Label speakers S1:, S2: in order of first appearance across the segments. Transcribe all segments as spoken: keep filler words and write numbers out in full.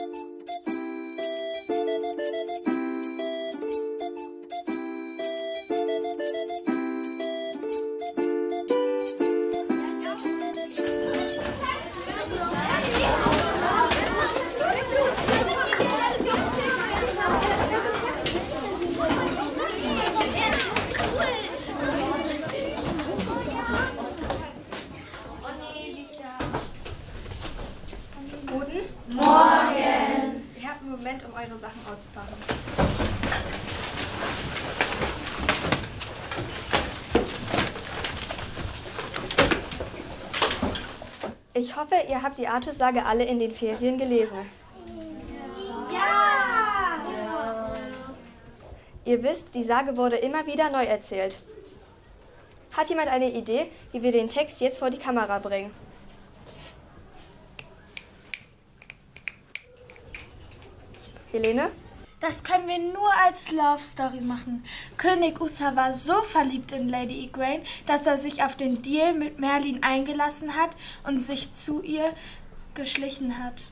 S1: Um eure Sachen auszupacken. Ich hoffe, ihr habt die Artus-Sage alle in den Ferien gelesen.
S2: Ja!
S1: Ihr wisst, die Sage wurde immer wieder neu erzählt. Hat jemand eine Idee, wie wir den Text jetzt vor die Kamera bringen? Helene?
S2: Das können wir nur als Love Story machen. König Uther war so verliebt in Lady Igraine, dass er sich auf den Deal mit Merlin eingelassen hat und sich zu ihr geschlichen hat.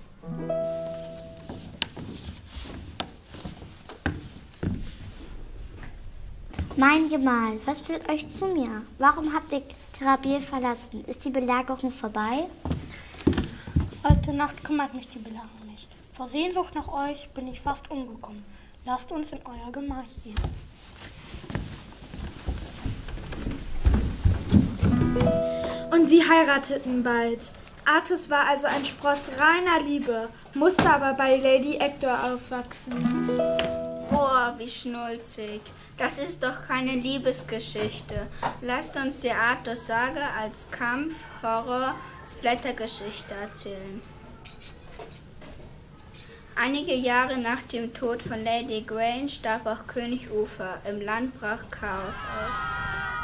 S3: Mein Gemahl, was führt euch zu mir? Warum habt ihr Terabiel verlassen? Ist die Belagerung vorbei?
S4: Heute Nacht kümmert mich die Belagerung nicht. Vor Sehnsucht nach euch bin ich fast umgekommen. Lasst uns in euer Gemach gehen.
S2: Und sie heirateten bald. Artus war also ein Spross reiner Liebe, musste aber bei Lady Hector aufwachsen.
S5: Boah, wie schnulzig. Das ist doch keine Liebesgeschichte. Lasst uns die Artus-Sage als Kampf-, Horror-, Splatter-Geschichte erzählen. Einige Jahre nach dem Tod von Lady Igraine starb auch König Uther. Im Land brach Chaos aus.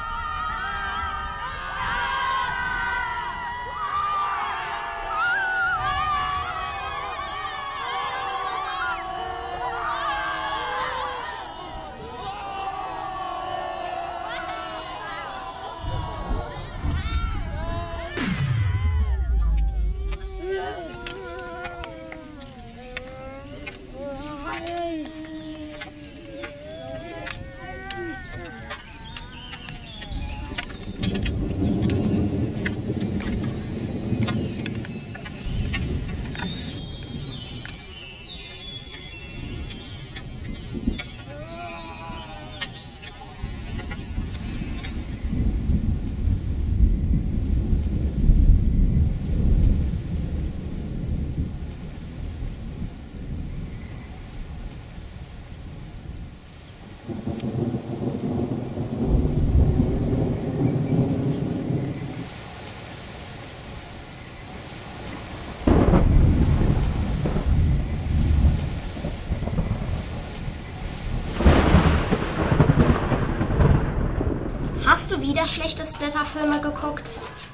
S3: Hast du wieder schlechte Splatter-Filme geguckt?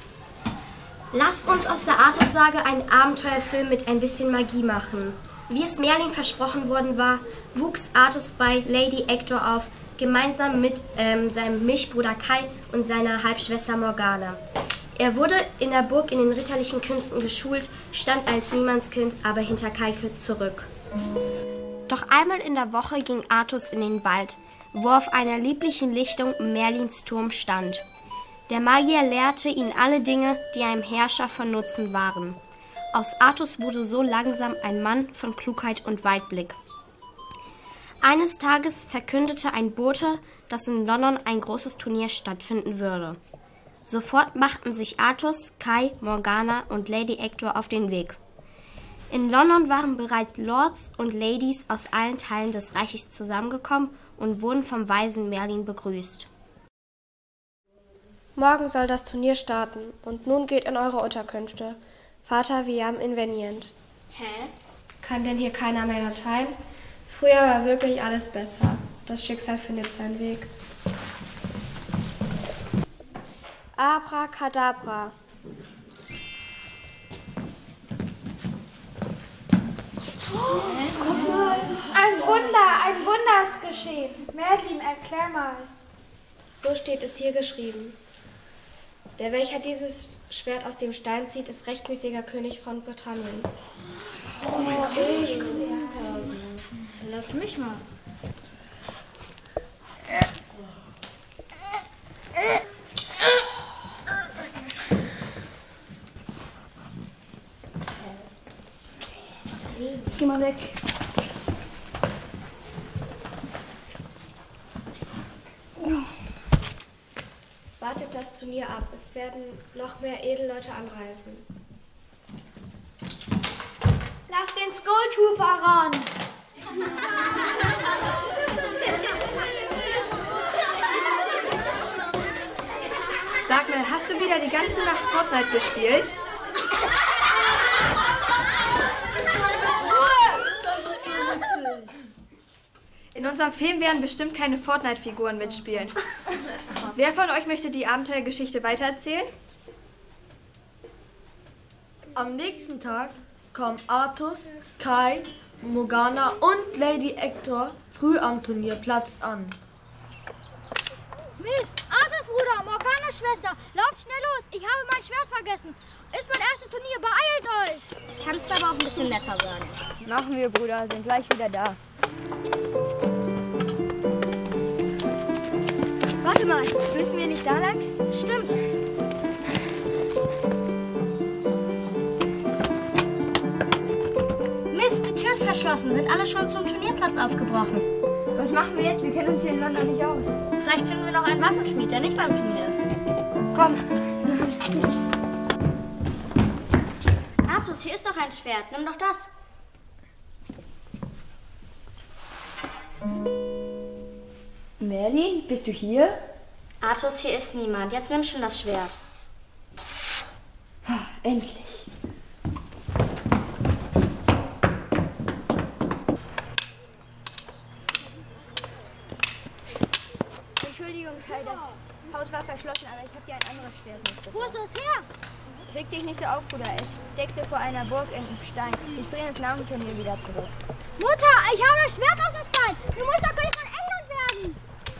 S3: Lasst uns aus der Artus-Sage einen Abenteuerfilm mit ein bisschen Magie machen. Wie es Merlin versprochen worden war, wuchs Artus bei Lady Hector auf, gemeinsam mit ähm, seinem Milchbruder Kai und seiner Halbschwester Morgana. Er wurde in der Burg in den ritterlichen Künsten geschult, stand als Niemandskind aber hinter Kai zurück. Doch einmal in der Woche ging Artus in den Wald, wo auf einer lieblichen Lichtung Merlins Turm stand. Der Magier lehrte ihn alle Dinge, die einem Herrscher von Nutzen waren. Aus Artus wurde so langsam ein Mann von Klugheit und Weitblick. Eines Tages verkündete ein Bote, dass in London ein großes Turnier stattfinden würde. Sofort machten sich Artus, Kai, Morgana und Lady Hector auf den Weg. In London waren bereits Lords und Ladies aus allen Teilen des Reiches zusammengekommen und wurden vom weisen Merlin begrüßt.
S1: Morgen soll das Turnier starten und nun geht in eure Unterkünfte. Vater Viam Invenient.
S3: Hä?
S1: Kann denn hier keiner mehr Latein? Früher war wirklich alles besser. Das Schicksal findet seinen Weg. Abracadabra.
S2: Oh, guck mal, ein Wunder, ein Wunder ist geschehen. Merlin, erklär mal.
S1: So steht es hier geschrieben. Der, welcher dieses Schwert aus dem Stein zieht, ist rechtmäßiger König von Britannien.
S5: Oh mein Gott. Ich lass mich mal.
S2: Geh mal weg.
S3: Wartet das Turnier ab. Es werden noch mehr Edelleute anreisen.
S6: Lass den Skulltrooper ran!
S1: Sag mal, hast du wieder die ganze Nacht Fortnite gespielt? In unserem Film werden bestimmt keine Fortnite-Figuren mitspielen. Wer von euch möchte die Abenteuergeschichte weitererzählen?
S7: Am nächsten Tag kommen Artus, Kai, Morgana und Lady Hector früh am Turnierplatz an.
S6: Mist! Arthurs Bruder, Morganas Schwester, lauft schnell los! Ich habe mein Schwert vergessen! Ist mein erstes Turnier, beeilt euch!
S3: Kannst aber auch ein bisschen netter sagen.
S8: Machen wir, Bruder, sind gleich wieder da.
S6: Warte mal, müssen wir nicht da lang? Stimmt.
S3: Mist, die Tür ist verschlossen. Sind alle schon zum Turnierplatz aufgebrochen.
S8: Was machen wir jetzt? Wir kennen uns hier in London nicht aus.
S3: Vielleicht finden wir noch einen Waffenschmied, der nicht beim Turnier ist.
S8: Komm.
S3: Artus, hier ist doch ein Schwert. Nimm doch das.
S8: Merlin, bist du hier?
S3: Artus, hier ist niemand. Jetzt nimm schon das Schwert.
S8: Endlich.
S6: Entschuldigung, Kai, das Haus war verschlossen, aber ich habe dir ein anderes Schwert mitgebracht.
S2: Wo ist das her?
S6: Reg dich nicht so auf, Bruder. Es steckte vor einer Burg in einem Stein. Ich bringe es nach dem Turnier wieder zurück.
S2: Mutter, ich habe das Schwert aus dem Stein. Du musst doch König von England werden.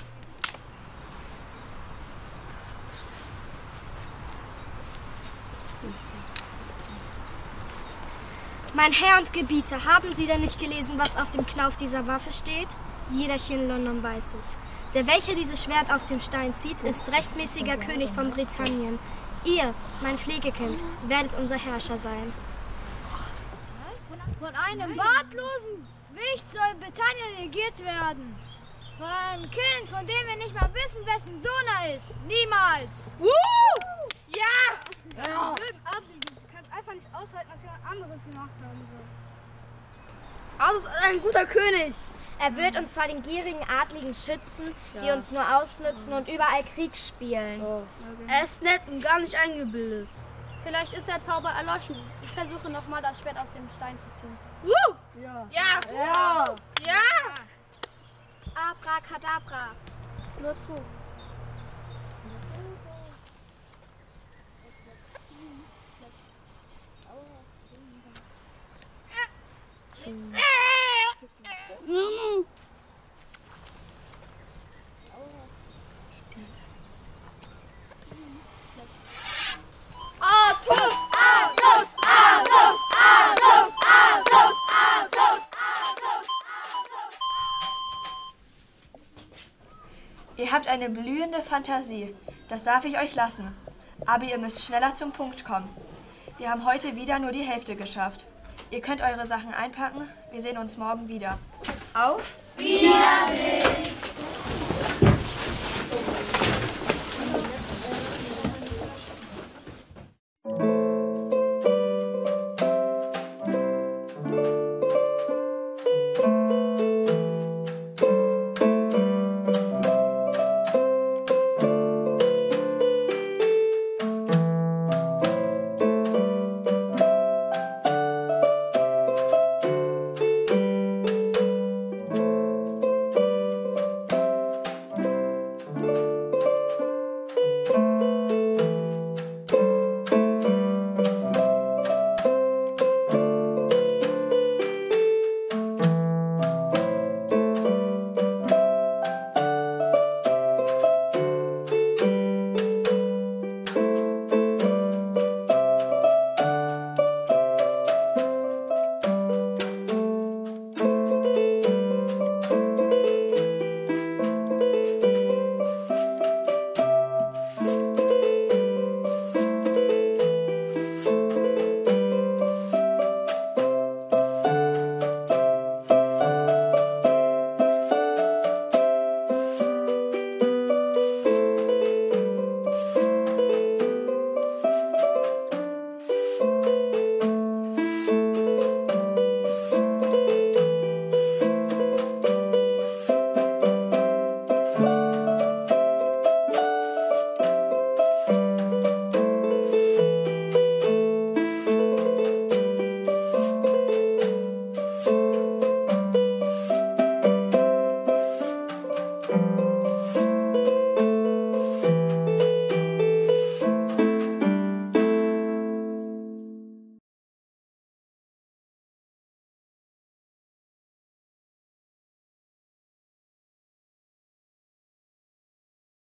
S3: Mein Herr und Gebieter, haben Sie denn nicht gelesen, was auf dem Knauf dieser Waffe steht? Jeder hier in London weiß es. Der, welcher dieses Schwert aus dem Stein zieht, ist rechtmäßiger König von Britannien. Ihr, mein Pflegekind, werdet unser Herrscher sein.
S2: Von einem bartlosen Wicht soll Britannien regiert werden. Von einem Kind, von dem wir nicht mal wissen, wessen Sohn er ist. Niemals.
S5: Woo! Ja!
S2: Ja. Du kannst einfach nicht aushalten, was jemand anderes gemacht haben soll.
S8: Artus ist ein guter König.
S6: Er wird uns vor den gierigen Adligen schützen, die uns nur ausnützen und überall Krieg spielen.
S8: Oh. Er ist nett und gar nicht eingebildet.
S4: Vielleicht ist der Zauber erloschen. Ich versuche nochmal das Schwert aus dem Stein zu ziehen.
S5: Woo!
S8: Ja.
S5: Ja!
S8: Ja.
S5: Ja!
S6: Abracadabra. Nur zu.
S1: Ihr habt eine blühende Fantasie. Das darf ich euch lassen. Aber ihr müsst schneller zum Punkt kommen. Wir haben heute wieder nur die Hälfte geschafft. Ihr könnt eure Sachen einpacken. Wir sehen uns morgen wieder. Auf Wiedersehen!